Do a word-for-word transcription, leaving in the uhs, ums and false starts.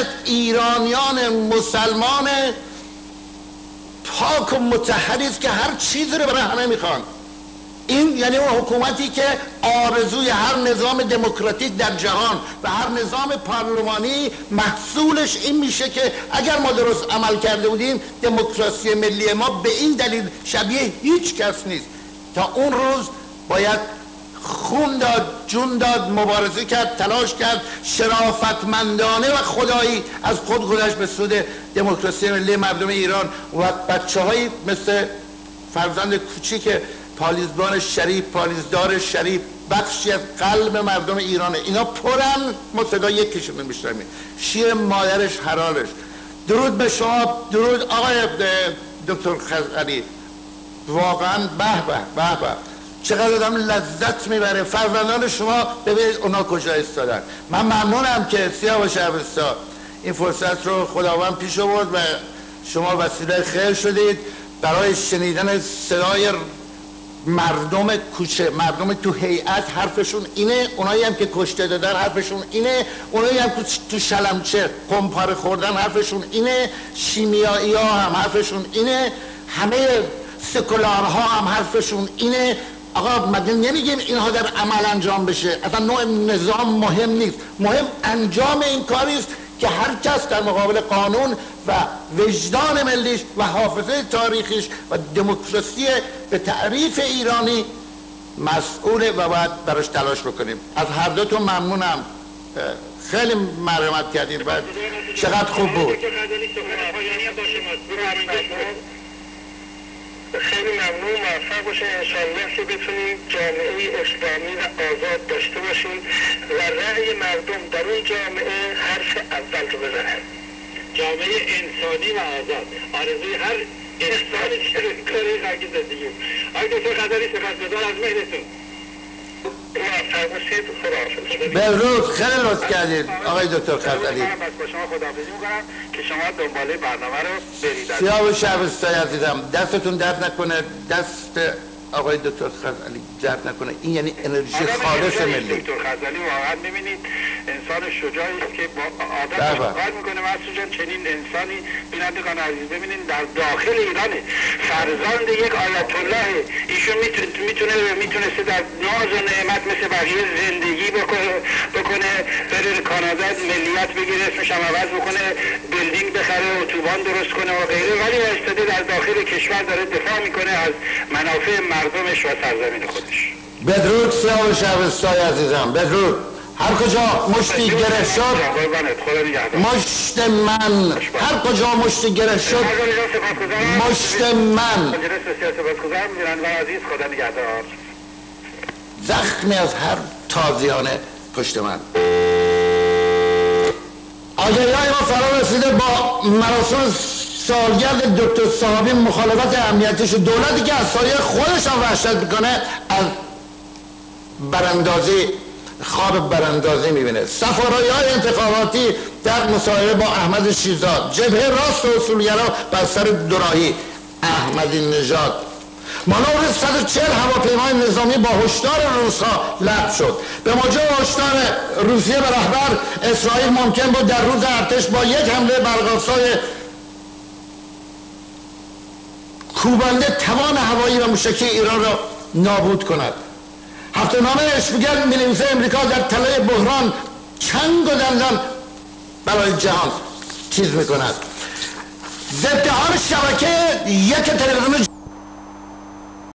ایرانیان مسلمان پاک و مطهری است که هر چیزی رو برای همه میخوان. این یعنی اون حکومتی که آرزوی هر نظام دموکراتیک در جهان و هر نظام پارلمانی محصولش این میشه که اگر ما درست عمل کرده بودیم دموکراسی ملی ما به این دلیل شبیه هیچ کس نیست. تا اون روز باید خون داد، جون داد، مبارزه کرد، تلاش کرد، شرافتمندانه و خدایی از خود گذشت به سود دموکراسی ملی مردم ایران و بچه هایی مثل فرزند کوچیک پالیزبان شریف، پالیزدار شریف، بخشی از قلب مردم ایرانه. اینا پرن، ما صدا یکیشون رو میشنویم، شیر مادرش حلالش. درود به شما، درود آقای دکتر خزعلی، واقعا به به به به چقدر آدم لذت میبره. فرزندان شما ببینید اونا کجا ایستادن. من ممنونم که سیاه و شهرستان این فرصت رو خداوند پیش آورد و شما وسیله خیر شدید برای شنیدن صدای مردم کوچه. مردم تو هیئت حرفشون اینه، اونایی هم که کشته دادن حرفشون اینه، اونایی هم که تو شلمچه قمپاره خوردن حرفشون اینه، شیمیایی ها هم حرفشون اینه، همه سکولارها هم حرفشون اینه. آقا مگه نمیگیم اینها در عمل انجام بشه؟ اصلا نوع نظام مهم نیست، مهم انجام این کاری است که هر کس در مقابل قانون و وجدان ملیش و حافظه تاریخیش و دموکراسی به تعریف ایرانی مسئوله و باید براش تلاش بکنیم. از هر دوتون ممنونم، خیلی مرحمت کردید و چقدر خوب بود. خیلی ممنون، موفق باشین انشالله که بتونیم جامعه اسلامی و آزاد داشته باشیم و رأی مردم در اون جامعه حرف اول رو بزنن. جامعه انسانی و آزاد، آرزوی هر انسانی شده کاری خاکی زندگی. آقای دکتر خزعلی سپاسگزار از مهرتون. موفق باشید، خداحافظ. بدرود، خیلی لطف کردید آقای دکتر خزعلی. من با شما خداحافظی میکنم که شما دنباله برنامه رو برید. سیاه و شهرستان عزیزم، دستتون درد نکنه، دست آقای دکتر خزعلی درد نکنه. این یعنی انرژی خالص ملی. دکتر خزعلی واقعا ببینید انسان شجاعی است که با آدم کار میکنه. مسعود جان چنین انسانی بینندگان عزیز ببینید در داخل ایرانه، فرزند یک آیت الله، ایشون میتونه میتونسته در ناز و نعمت مثل بقیه زندگی بکنه بکنه بره کانادا ملیت بگیره، اسمش هم عوض بکنه، بیلدینگ بخره، اتوبان درست کنه و غیره، ولی وایستاده در داخل کشور داره دفاع میکنه از منافع مردمش و سرزمین خودش. بدرود سیاه و شهرستان عزیزم، بدرود. هر کجا مشتی گره شد، مشت من، هر کجا مشتی گره شد مشت من. زخمی از هر تازیانه پشت من. آگهی های ما فرا رسیده با مراسم سالگرد دکتر صاحبی مخالفت امنیتیش. دولتی که از سایه خودش هم وحشت میکنه از براندازی، خواب براندازی میبینه. سفارایی های انتخاباتی در مصاحبه با احمد شیرزاد، جبهه راست و اصولگرا بر سر دوراهی احمدی نژاد. مانور صد و چهل هواپیمای نظامی با هشدار روس‌ها لغو شد. به موجب هشدار روسیه به رهبر اسرائیل ممکن بود در روز ارتش با یک حمله برق‌آسای کوبنده توان هوایی و موشکی ایران را نابود کند. هفته‌نامه اشپیگل می‌نویسه امریکا در تله بحران چنگ و دندان برای جهان چیز می‌کند. ضد حال شبکه یک تلویزیون